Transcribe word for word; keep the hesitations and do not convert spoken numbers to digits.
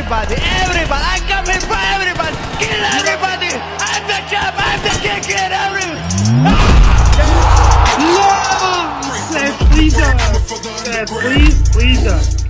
everybody, everybody. I'm coming for everybody. Kill everybody. I'm the champ. I'm the king. Kill everybody. No! Slash Freezer! Slash Freeze Freezer!